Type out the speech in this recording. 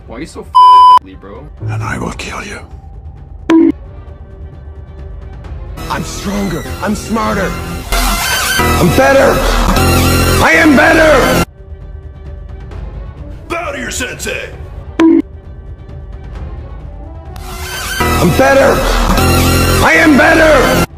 Why are you so bro? And I will kill you. I'm stronger. I'm smarter. I'm better. I am better. Bow to your sensei. I'm better. I am better.